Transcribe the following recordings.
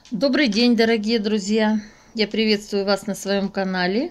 Добрый день, дорогие друзья! Я приветствую вас на своем канале.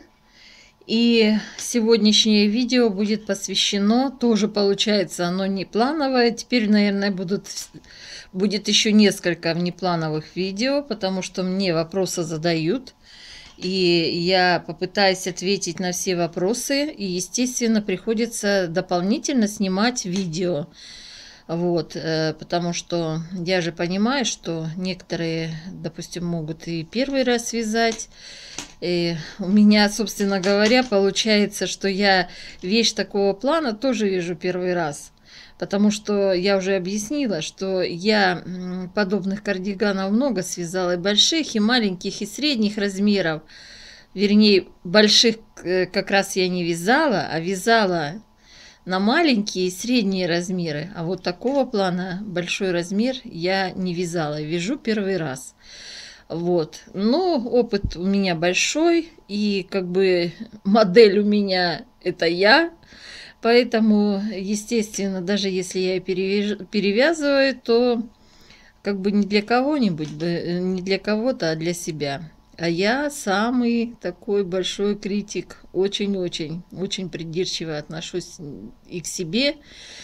И сегодняшнее видео будет посвящено, тоже получается оно не плановое. Теперь, наверное, будет еще несколько внеплановых видео, потому что мне вопросы задают. И я попытаюсь ответить на все вопросы. И, естественно, приходится дополнительно снимать видео. Вот, потому что я же понимаю, что некоторые, допустим, могут и первый раз вязать. И у меня, собственно говоря, получается, что я вещь такого плана тоже вяжу первый раз. Потому что я уже объяснила, что я подобных кардиганов много связала, и больших, и маленьких, и средних размеров. Вернее, больших как раз я не вязала, а вязала на маленькие и средние размеры. А вот такого плана большой размер я не вязала. Вяжу первый раз. Вот. Но опыт у меня большой. И как бы модель у меня это я. Поэтому, естественно, даже если я перевязываю, то как бы не для кого-нибудь, не для кого-то, а для себя. А я самый такой большой критик, очень придирчиво отношусь и к себе,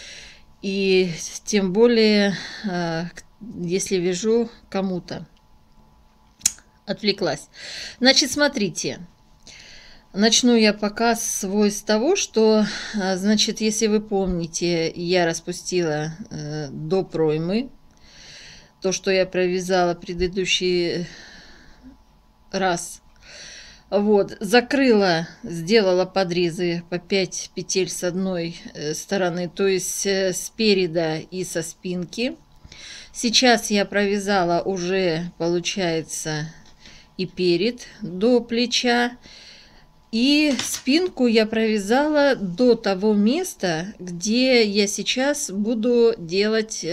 и тем более, если вяжу кому-то. Отвлеклась. Значит, смотрите. Начну я пока свой с того, что, значит, если вы помните, я распустила до проймы. То, что я провязала предыдущий раз. Вот, закрыла, сделала подрезы по 5 петель с одной стороны, то есть спереда и со спинки. Сейчас я провязала уже, получается, и перед до плеча. И спинку я провязала до того места, где я сейчас буду делать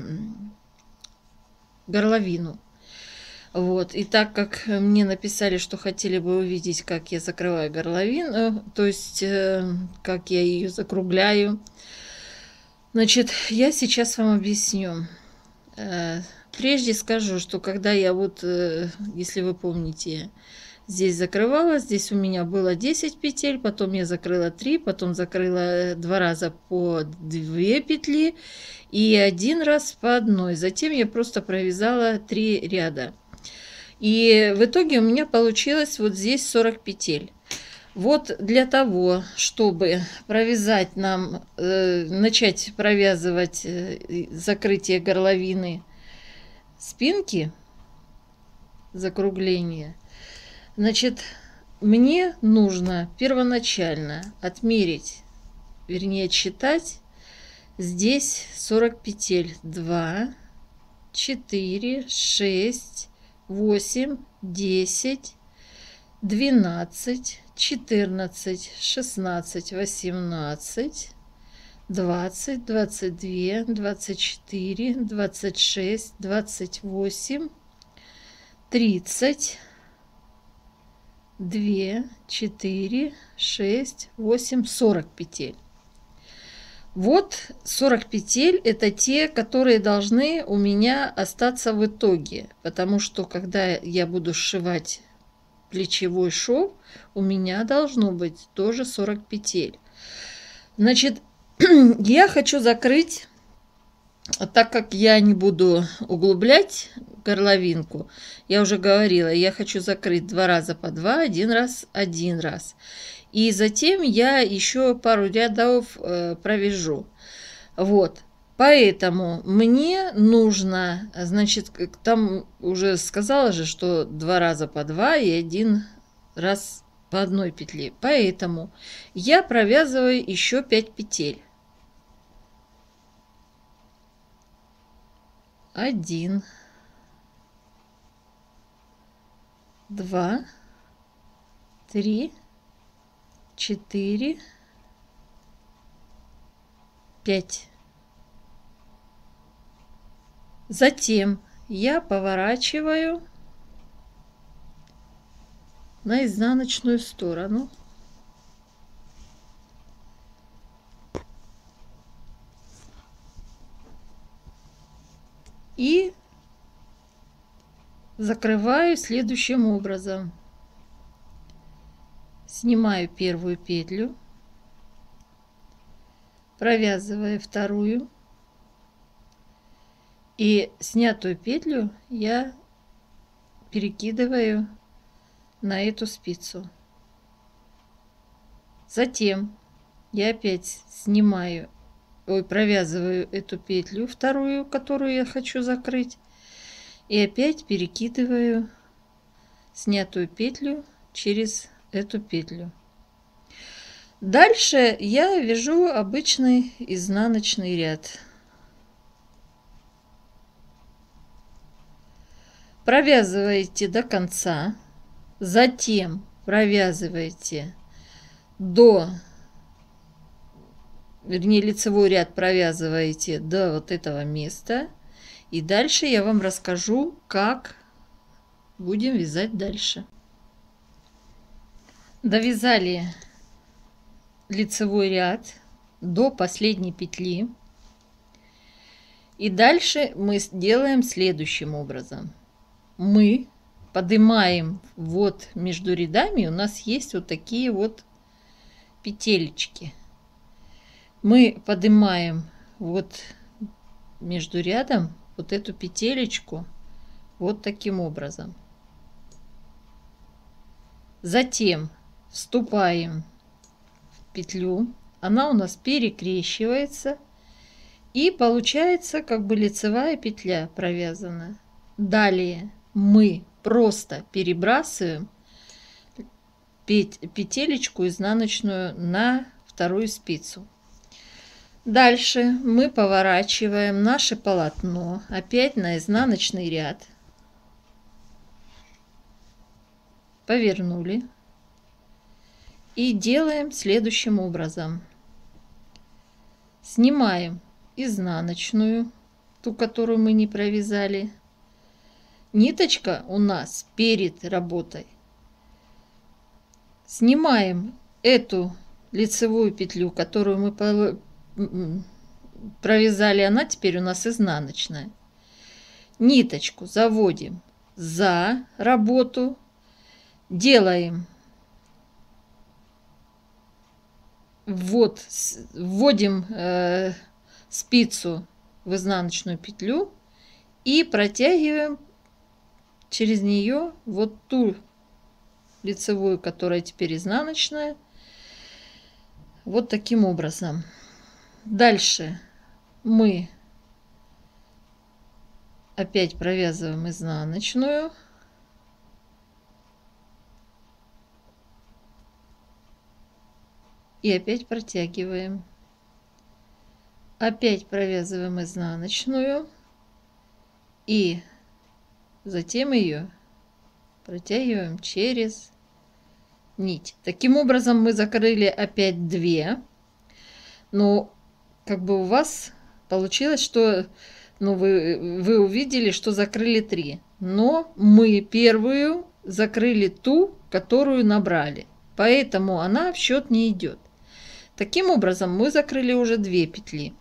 горловину. Вот, и так как мне написали, что хотели бы увидеть, как я закрываю горловину, то есть, как я ее закругляю, значит, я сейчас вам объясню. Прежде скажу, что когда я вот, если вы помните, здесь закрывала, здесь у меня было 10 петель, потом я закрыла 3, потом закрыла 2 раза по 2 петли и 1 раз по одной. Затем я просто провязала 3 ряда. И в итоге у меня получилось вот здесь 40 петель. Вот для того, чтобы провязать нам, начать провязывать закрытие горловины спинки, закругление, значит, мне нужно первоначально отмерить, вернее, отсчитать здесь 40 петель. 2, 4, 6, 8, 10, 12, 14, 16, 18, 20, 22, 24, 26, 28, 30, 2, 4, 6, 8, 40 петель. Вот 40 петель это те, которые должны у меня остаться в итоге, потому что когда я буду сшивать плечевой шов, у меня должно быть тоже 40 петель. Значит, я хочу закрыть, так как я не буду углублять горловинку, я уже говорила, я хочу закрыть 2 раза по 2, 1 раз, 1 раз. И затем я еще пару рядов провяжу. Вот. Поэтому мне нужно, значит, там уже сказала же, что 2 раза по 2 и 1 раз по одной петле. Поэтому я провязываю еще 5 петель. 1, 2, 3, 4, 5. Затем я поворачиваю на изнаночную сторону. И закрываю следующим образом. Снимаю первую петлю, провязываю вторую, и снятую петлю я перекидываю на эту спицу. Затем я опять снимаю, провязываю эту петлю вторую, которую я хочу закрыть, и опять перекидываю снятую петлю через эту петлю. Дальше я вяжу обычный изнаночный ряд. Провязываете до конца, затем провязываете лицевой ряд провязываете до вот этого места, и дальше я вам расскажу, как будем вязать дальше. Довязали лицевой ряд до последней петли, и дальше мы делаем следующим образом. Мы поднимаем вот между рядами, у нас есть вот такие вот петелечки. Мы поднимаем вот между рядом вот эту петелечку вот таким образом. Затем вступаем в петлю, она у нас перекрещивается, и получается как бы лицевая петля провязана. Далее мы просто перебрасываем петелечку изнаночную на вторую спицу. Дальше мы поворачиваем наше полотно опять на изнаночный ряд, повернули и делаем следующим образом. Снимаем изнаночную, ту, которую мы не провязали. Ниточка у нас перед работой. Снимаем эту лицевую петлю, которую мы провязали, она теперь у нас изнаночная. Ниточку заводим за работу, делаем вводим спицу в изнаночную петлю и протягиваем через нее вот ту лицевую, которая теперь изнаночная, вот таким образом. Дальше мы опять провязываем изнаночную, и опять протягиваем. Опять провязываем изнаночную, и затем ее протягиваем через нить. Таким образом мы закрыли опять 2. Но как бы у вас получилось, что вы увидели, что закрыли 3. Но мы первую закрыли ту, которую набрали. Поэтому она в счет не идет. Таким образом мы закрыли уже 2 петли.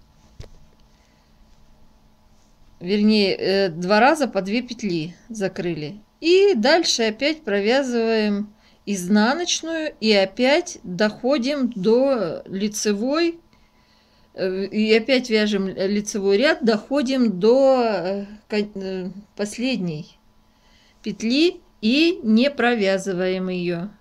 Вернее, 2 раза по 2 петли закрыли. И дальше опять провязываем изнаночную и опять доходим до лицевой. И опять вяжем лицевой ряд, доходим до последней петли и не провязываем ее.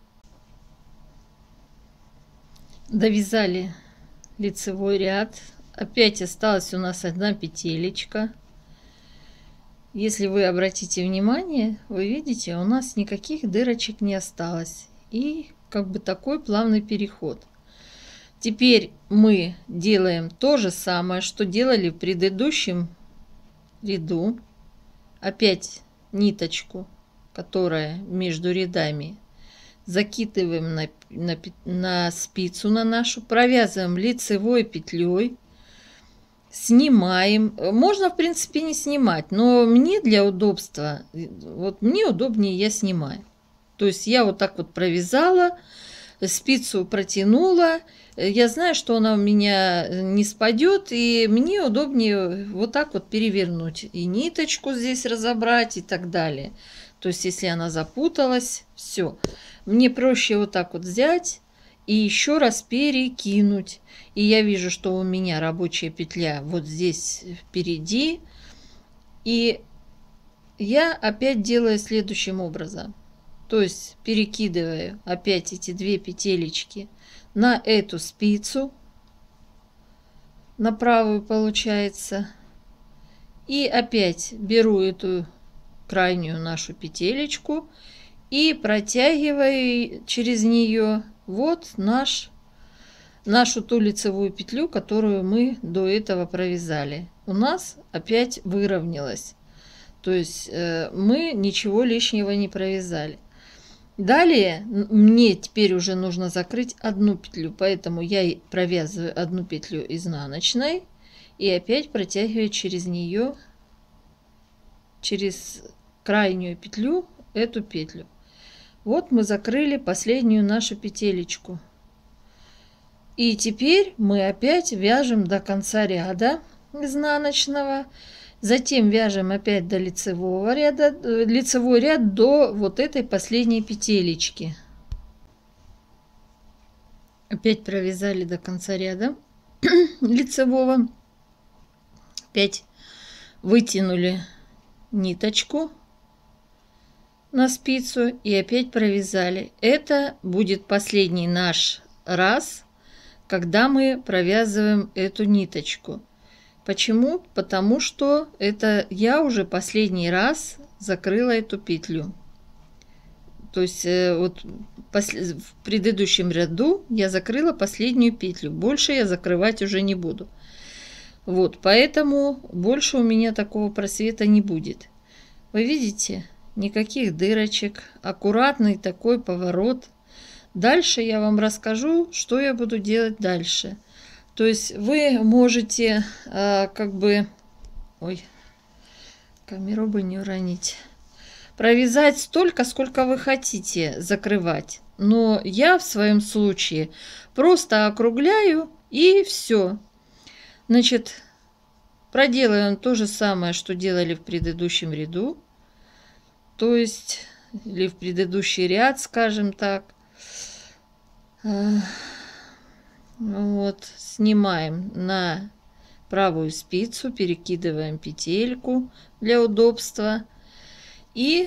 Довязали лицевой ряд. Опять осталась у нас одна петелечка. Если вы обратите внимание, вы видите, у нас никаких дырочек не осталось. И как бы такой плавный переход. Теперь мы делаем то же самое, что делали в предыдущем ряду. Опять ниточку, которая между рядами, закидываем на спицу на нашу, провязываем лицевой петлей, снимаем. Можно, в принципе, не снимать, но мне для удобства, вот мне удобнее, я снимаю. То есть я вот так вот провязала, спицу протянула. Я знаю, что она у меня не спадет, и мне удобнее вот так вот перевернуть. И ниточку здесь разобрать и так далее. То есть, если она запуталась, все. Мне проще вот так вот взять и еще раз перекинуть. И я вижу, что у меня рабочая петля вот здесь впереди. И я опять делаю следующим образом. То есть перекидываю опять эти две петелечки на эту спицу, на правую получается. И опять беру эту крайнюю нашу петелечку и протягиваю через нее вот нашу ту лицевую петлю, которую мы до этого провязали. У нас опять выровнялось. То есть мы ничего лишнего не провязали. Далее мне теперь уже нужно закрыть одну петлю, поэтому я провязываю одну петлю изнаночной и опять протягиваю через нее, через крайнюю петлю, эту петлю. Вот мы закрыли последнюю нашу петелечку. И теперь мы опять вяжем до конца ряда изнаночного. Затем вяжем опять до лицевого ряда, лицевой ряд до вот этой последней петелечки. Опять провязали до конца ряда лицевого. Опять вытянули ниточку на спицу и опять провязали. Это будет последний наш раз, когда мы провязываем эту ниточку. Почему? Потому что это я уже последний раз закрыла эту петлю. То есть вот в предыдущем ряду я закрыла последнюю петлю. Больше я закрывать уже не буду. Вот, поэтому больше у меня такого просвета не будет. Вы видите? Никаких дырочек. Аккуратный такой поворот. Дальше я вам расскажу, что я буду делать дальше. То есть вы можете как бы, ой, камеру бы не уронить, провязать столько, сколько вы хотите закрывать. Но я в своем случае просто округляю и все. Значит, проделаем то же самое, что делали в предыдущем ряду. То есть, или в предыдущий ряд, скажем так. Вот, снимаем на правую спицу, перекидываем петельку для удобства. И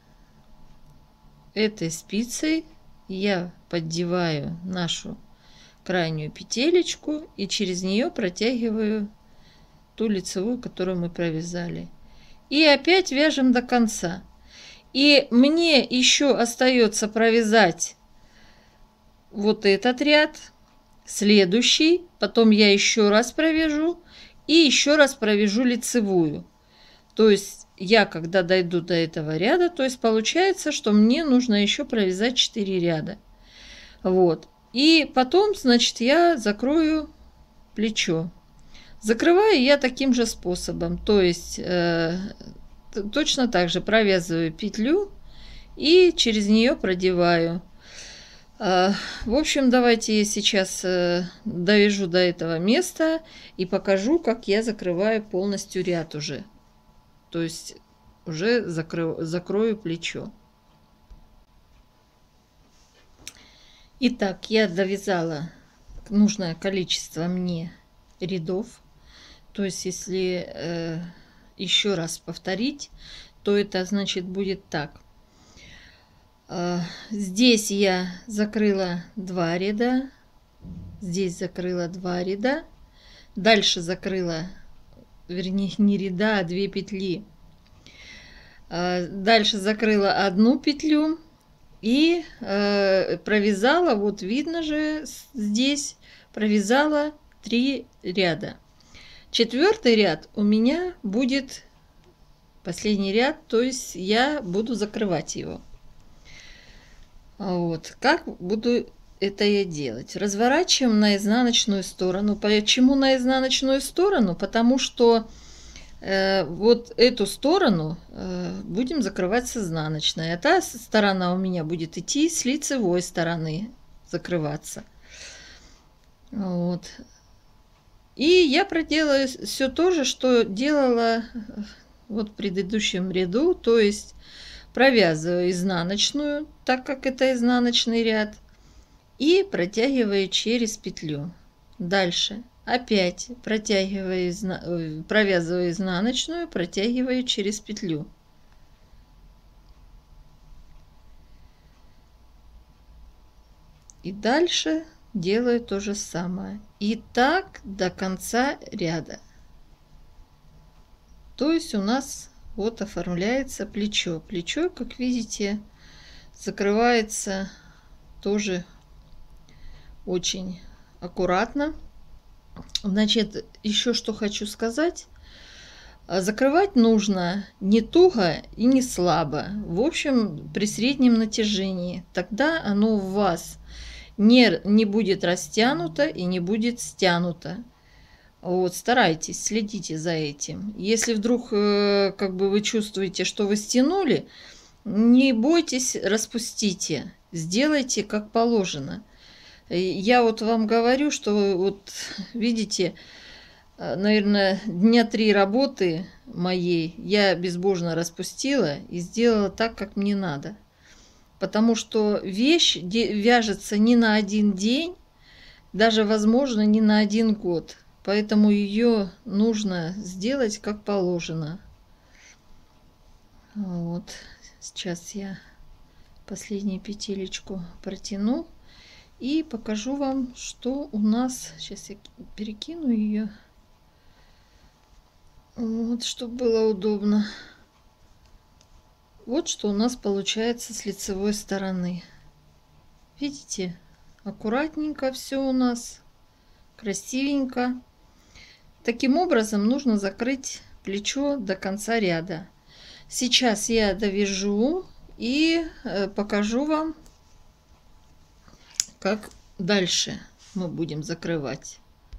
этой спицей я поддеваю нашу крайнюю петелечку и через нее протягиваю ту лицевую, которую мы провязали. И опять вяжем до конца. И мне еще остается провязать вот этот ряд, следующий, потом я еще раз провяжу и еще раз провяжу лицевую. То есть я, когда дойду до этого ряда, то есть получается, что мне нужно еще провязать 4 ряда. Вот. И потом, значит, я закрою плечо. Закрываю я таким же способом, то есть точно так же провязываю петлю и через нее продеваю. В общем, давайте я сейчас довяжу до этого места и покажу, как я закрываю полностью ряд уже. То есть уже закрою плечо. Итак, я довязала нужное количество мне рядов. То есть, если еще раз повторить, то это значит будет так. Здесь я закрыла 2 ряда, здесь закрыла 2 ряда, дальше закрыла, вернее, не ряда, а 2 петли. Дальше закрыла 1 петлю и провязала, вот видно же здесь, провязала 3 ряда. 4-й ряд у меня будет последний ряд, то есть я буду закрывать его. Вот, как буду это я делать? Разворачиваем на изнаночную сторону. Почему на изнаночную сторону? Потому что вот эту сторону будем закрывать с изнаночной. А та сторона у меня будет идти с лицевой стороны. закрываться. Вот. И я проделаю все то же, что делала вот в предыдущем ряду, то есть провязываю изнаночную, так как это изнаночный ряд, и протягиваю через петлю. Дальше опять провязываю изнаночную, протягиваю через петлю. И дальше делаю то же самое. И так до конца ряда. То есть у нас вот оформляется плечо. Плечо, как видите, закрывается тоже очень аккуратно. Значит, еще что хочу сказать. Закрывать нужно не туго и не слабо. В общем, при среднем натяжении. Тогда оно у вас не будет растянуто и не будет стянуто. Вот, старайтесь, следите за этим. Если вдруг как бы вы чувствуете, что вы стянули, не бойтесь, распустите. Сделайте как положено. Я вот вам говорю, что вот видите, наверное, дня 3 работы моей я безбожно распустила и сделала так, как мне надо. Потому что вещь вяжется не на один день, даже, возможно, не на 1 год. Поэтому ее нужно сделать как положено. Вот. Сейчас я последнюю петелечку протяну и покажу вам, что у нас. Сейчас я перекину ее. Вот, чтобы было удобно. Вот что у нас получается с лицевой стороны. Видите, аккуратненько все у нас, красивенько. Таким образом нужно закрыть плечо до конца ряда. Сейчас я довяжу и покажу вам, как дальше мы будем закрывать.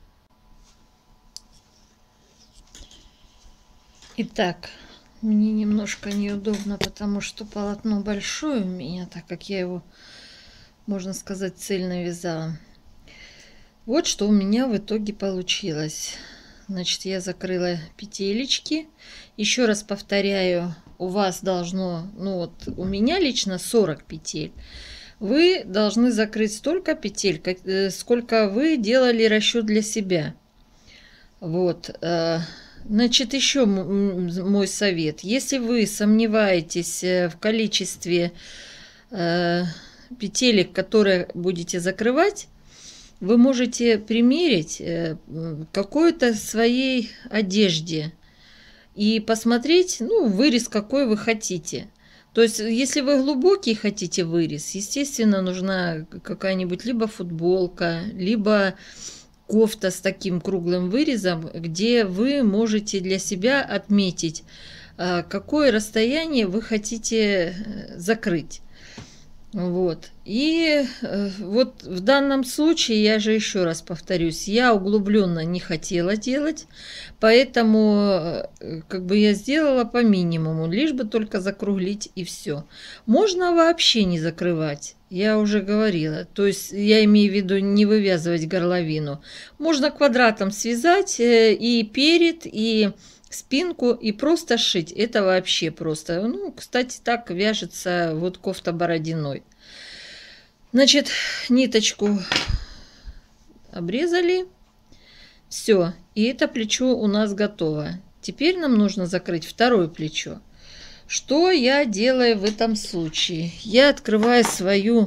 Итак, мне немножко неудобно, потому что полотно большое у меня, так как я его, можно сказать, цельно вязала. Вот что у меня в итоге получилось. Значит, я закрыла петелечки. Еще раз повторяю, у вас должно, ну вот у меня лично 40 петель. Вы должны закрыть столько петель, сколько вы делали расчет для себя. Вот. Значит, еще мой совет. Если вы сомневаетесь в количестве петелек, которые будете закрывать, вы можете примерить какой-то своей одежде и посмотреть, ну, вырез какой вы хотите. То есть, если вы глубокий хотите вырез, естественно, нужна какая-нибудь либо футболка, либо кофта с таким круглым вырезом, где вы можете для себя отметить, какое расстояние вы хотите закрыть. Вот. И вот в данном случае, я же еще раз повторюсь, я углубленно не хотела делать, поэтому как бы я сделала по минимуму, лишь бы только закруглить и все. Можно вообще не закрывать, я уже говорила, то есть я имею в виду не вывязывать горловину. Можно квадратом связать и перед, и спинку и просто шить. Это вообще просто. Ну, кстати, так вяжется вот кофта Бородиной. Значит, ниточку обрезали. Все. И это плечо у нас готово. Теперь нам нужно закрыть второе плечо. Что я делаю в этом случае? Я открываю свою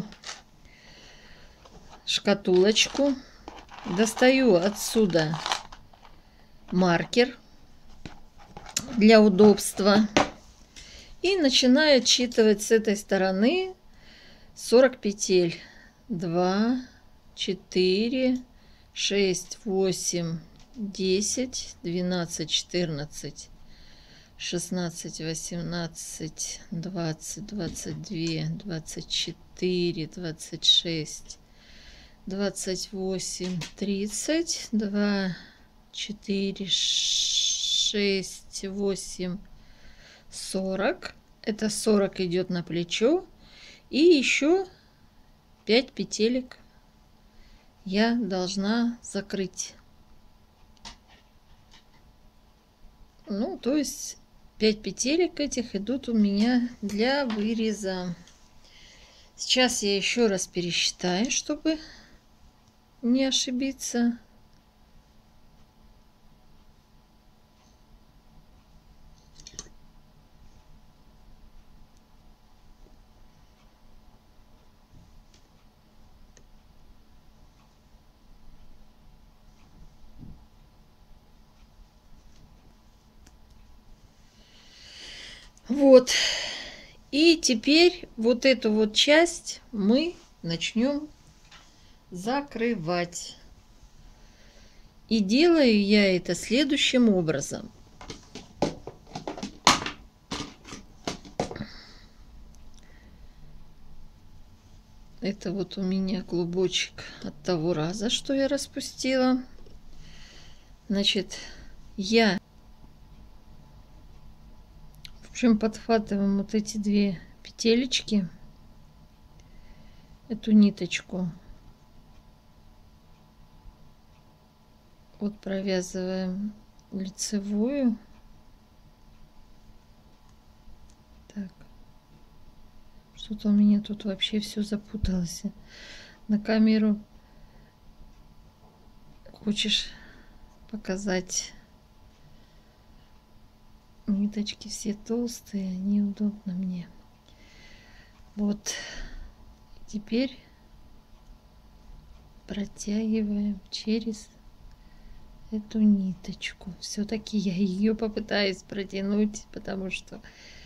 шкатулочку. Достаю отсюда маркер для удобства и начинаю отсчитывать с этой стороны 40 петель. 2, 4, 6, 8, 10, 12, 14, 16, 18, 20, 22, 24, 26, 28, 30, 2, 4, 6, 8, 40. Это 40 идет на плечо. И еще 5 петелек я должна закрыть. Ну, то есть 5 петелек этих идут у меня для выреза. Сейчас я еще раз пересчитаю, чтобы не ошибиться. Вот. И теперь вот эту вот часть мы начнем закрывать. И делаю я это следующим образом. Это вот у меня клубочек от того раза, что я распустила. Значит, я, в общем, подхватываем вот эти две петелечки, эту ниточку. Вот провязываем лицевую. Так. Что-то у меня тут вообще все запуталось. На камеру хочешь показать. Ниточки все толстые, неудобно мне. Вот. Теперь протягиваем через эту ниточку. Все-таки я ее попытаюсь протянуть, потому что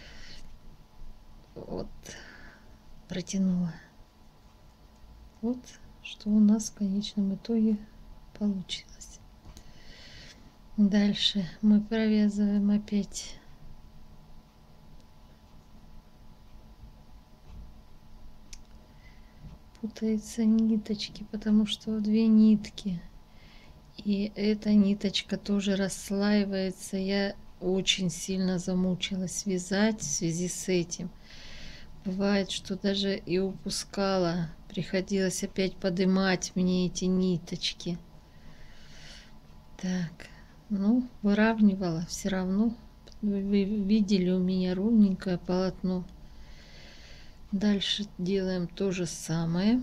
вот протянула. Вот что у нас в конечном итоге получилось. Дальше мы провязываем опять путаются ниточки, потому что две нитки, и эта ниточка тоже расслаивается. Я очень сильно замучилась вязать в связи с этим. Бывает, что даже и упускала, приходилось опять поднимать мне эти ниточки. Так, ну, выравнивала все равно. Вы видели, у меня ровненькое полотно. Дальше делаем то же самое.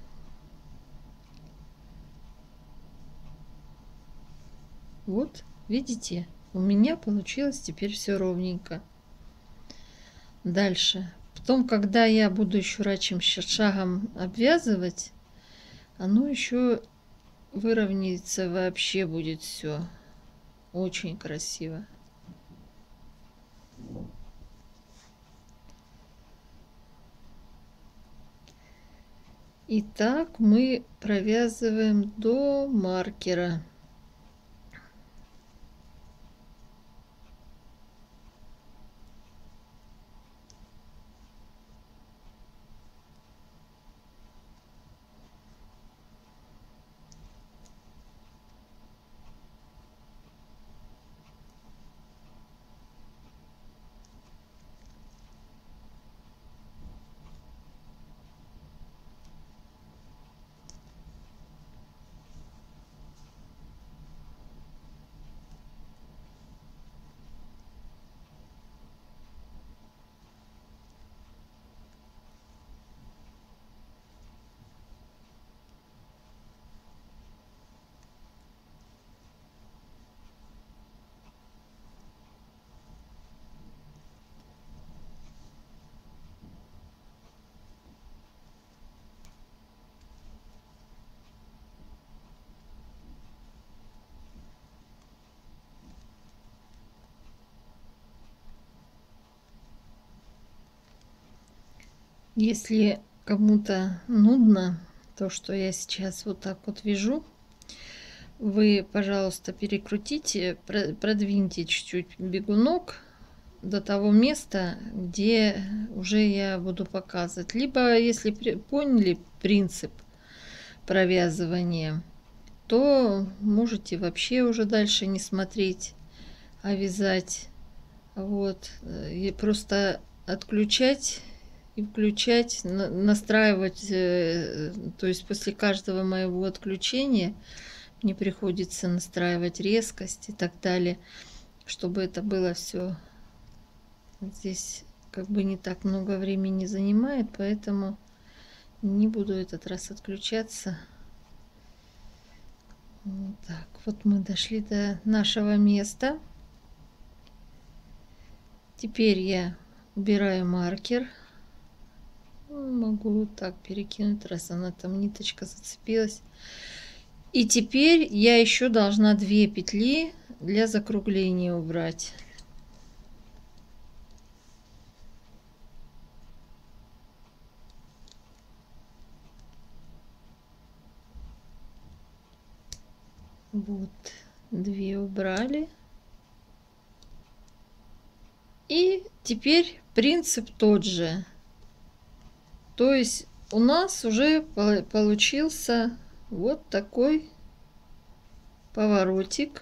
Вот, видите, у меня получилось теперь все ровненько. Дальше. Потом, когда я буду еще рачьим шагом обвязывать, оно еще выровняется, вообще будет все очень красиво. Итак, мы провязываем до маркера. Если кому-то нудно то, что я сейчас вот так вот вяжу, вы, пожалуйста, перекрутите, продвиньте чуть-чуть бегунок до того места, где уже я буду показывать. Либо, если поняли принцип провязывания, то можете вообще уже дальше не смотреть, а вязать. Вот. И просто отключать и включать, настраивать, то есть после каждого моего отключения мне приходится настраивать резкость и так далее, чтобы это было все здесь как бы не так много времени занимает, поэтому не буду этот раз отключаться. Так, вот мы дошли до нашего места. Теперь я убираю маркер. Могу так перекинуть, раз она там ниточка зацепилась. И теперь я еще должна 2 петли для закругления убрать. Вот, 2 убрали. И теперь принцип тот же. То есть у нас уже получился вот такой поворотик.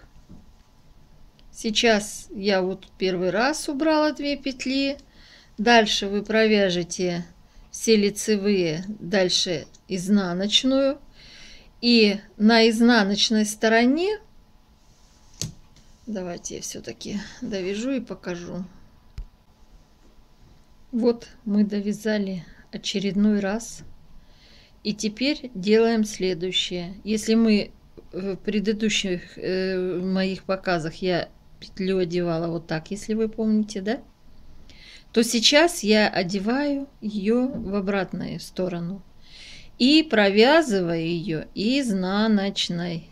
Сейчас я вот первый раз убрала 2 петли. Дальше вы провяжете все лицевые, дальше изнаночную. И на изнаночной стороне, давайте я все-таки довяжу и покажу. Вот мы довязали очередной раз. И теперь делаем следующее. Если мы в предыдущих моих показах я петлю одевала вот так, если вы помните, да? То сейчас я одеваю ее в обратную сторону. И провязываю ее изнаночной.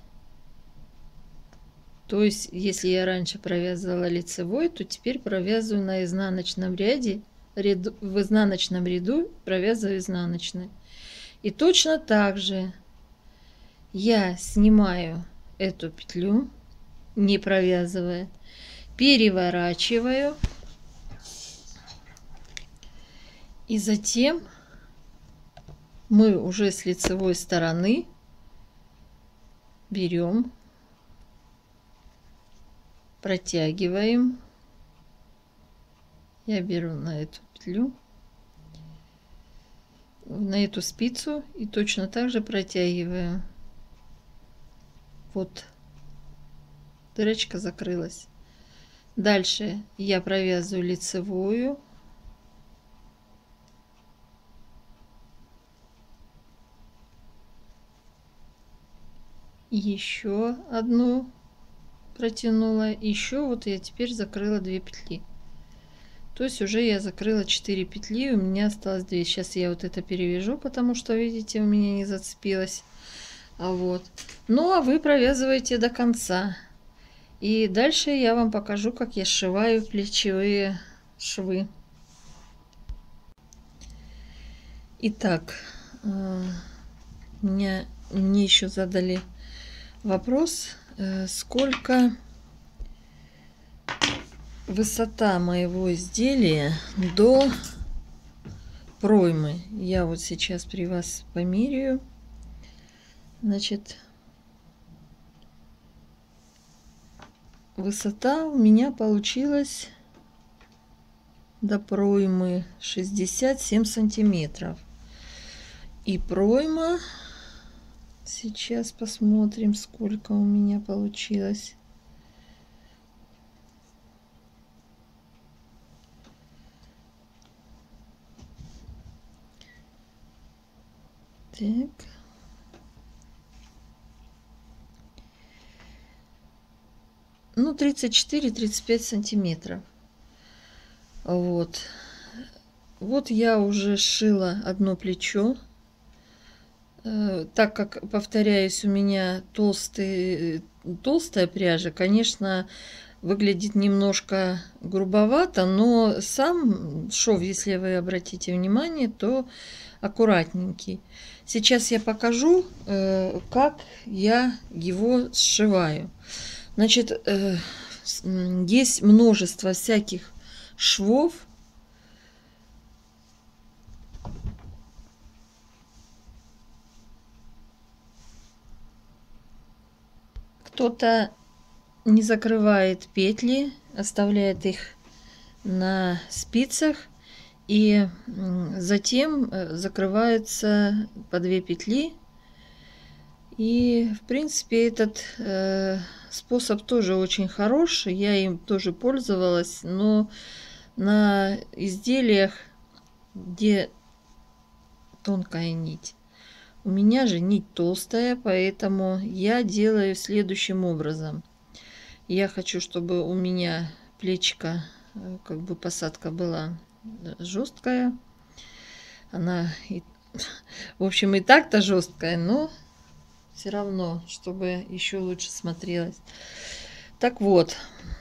То есть, если я раньше провязывала лицевой, то теперь провязываю на изнаночном ряде, в изнаночном ряду провязываю изнаночной. И точно так же я снимаю эту петлю, не провязывая, переворачиваю. И затем мы уже с лицевой стороны берем, протягиваем. Я беру на эту петлю, на эту спицу и точно так же протягиваю. Вот дырочка закрылась. Дальше я провязываю лицевую. Еще одну протянула. Еще вот я теперь закрыла 2 петли. То есть уже я закрыла 4 петли, у меня осталось 2. Сейчас я вот это перевяжу, потому что, видите, у меня не зацепилось. Вот. Ну, а вы провязываете до конца. И дальше я вам покажу, как я сшиваю плечевые швы. Итак, мне еще задали вопрос, сколько высота моего изделия до проймы. Я вот сейчас при вас померяю. Значит, высота у меня получилась до проймы 67 сантиметров. И пройма, сейчас посмотрим, сколько у меня получилось. Так. Ну, 34-35 сантиметров. Вот. Вот я уже сшила одно плечо. Так как, повторяюсь, у меня толстая пряжа, конечно, выглядит немножко грубовато, но сам шов, если вы обратите внимание, то аккуратненький. Сейчас я покажу, как я его сшиваю. Значит, есть множество всяких швов. Кто-то не закрывает петли, оставляет их на спицах И затем закрываются по 2 петли. И, в принципе, этот способ тоже очень хороший. Я им тоже пользовалась, но на изделиях, где тонкая нить. У меня же нить толстая, поэтому я делаю следующим образом. Я хочу, чтобы у меня плечико, как бы посадка была жесткая. Она, в общем, и так-то жесткая, но все равно, чтобы еще лучше смотрелось. Так вот,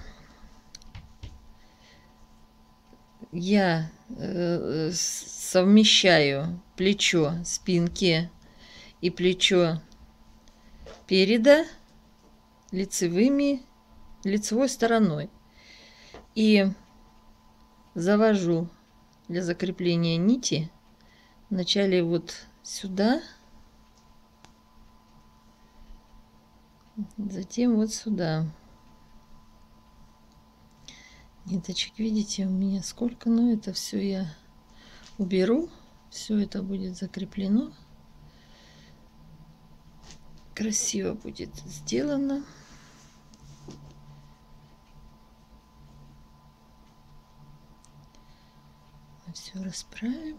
я совмещаю плечо спинки и плечо переда лицевой стороной. И завожу для закрепления нити вначале вот сюда, затем вот сюда. Ниточек, видите, у меня сколько, но это все я уберу, все это будет закреплено, красиво будет сделано. Все расправим.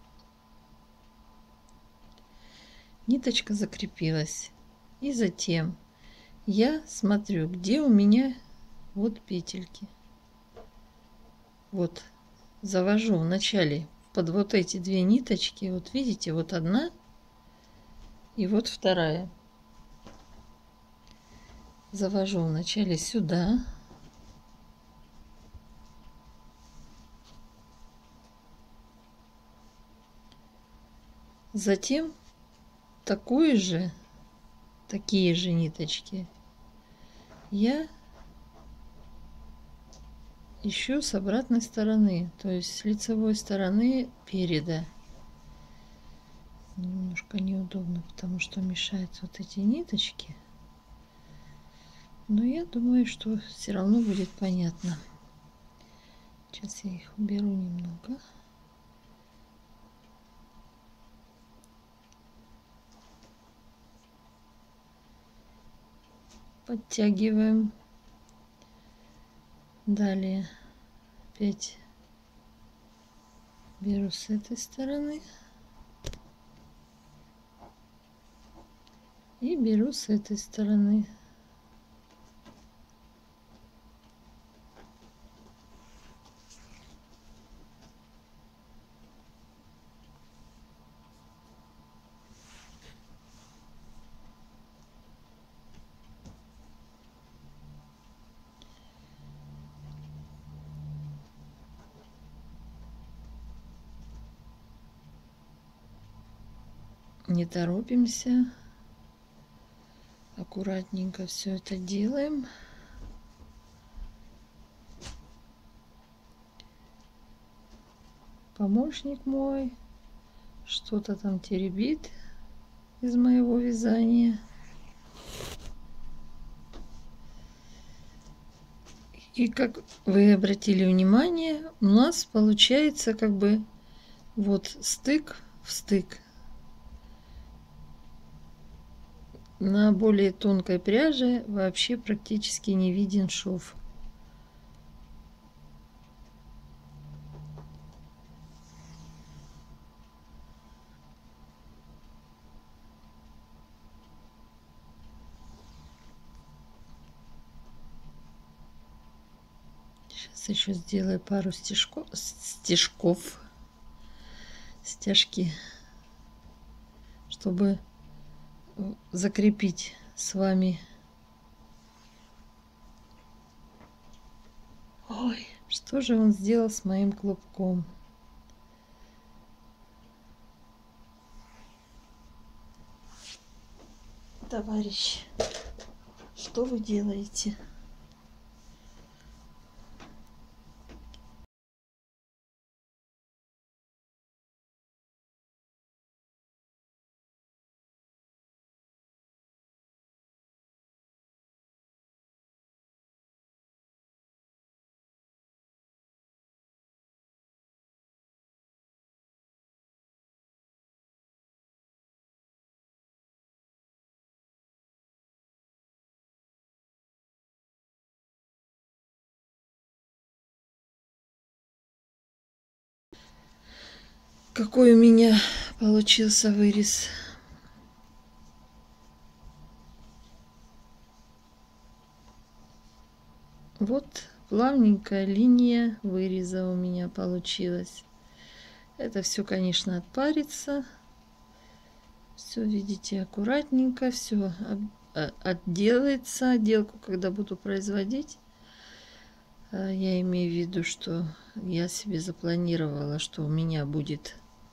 Ниточка закрепилась, и затем я смотрю, где у меня вот петельки. Вот завожу вначале под вот эти 2 ниточки, вот видите, вот одна и вот вторая. Завожу вначале сюда, затем такие же ниточки я ищу с обратной стороны, то есть с лицевой стороны переда. Немножко неудобно, потому что мешают вот эти ниточки, но я думаю, что все равно будет понятно. Сейчас я их уберу немного. Подтягиваем. Далее опять беру с этой стороны и беру с этой стороны. Не торопимся, аккуратненько все это делаем. Помощник мой что-то там теребит из моего вязания. И как вы обратили внимание, у нас получается как бы вот стык в стык. На более тонкой пряже вообще практически не виден шов. Сейчас еще сделаю пару стежков, стяжки, чтобы закрепить с вами. Ой, что же он сделал с моим клубком? Товарищ, что вы делаете? какой у меня получился вырез. Вот плавненькая линия выреза у меня получилась. Это все, конечно, отпарится. Все, видите, аккуратненько, все отделается. Отделку, когда буду производить, я имею в виду, что я себе запланировала, что у меня будет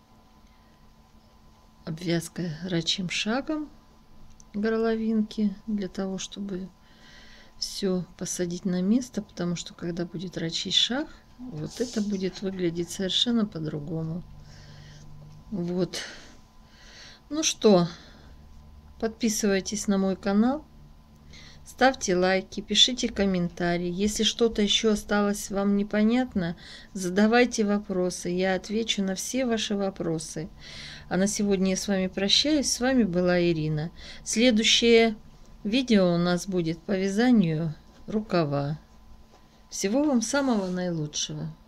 обвязка рачьим шагом горловинки, для того, чтобы все посадить на место, потому что когда будет рачий шаг, вот это будет выглядеть совершенно по-другому. Вот. Ну что, подписывайтесь на мой канал, ставьте лайки, пишите комментарии. Если что-то еще осталось вам непонятно, задавайте вопросы, я отвечу на все ваши вопросы. А на сегодня я с вами прощаюсь. С вами была Ирина. Следующее видео у нас будет по вязанию рукава. Всего вам самого наилучшего.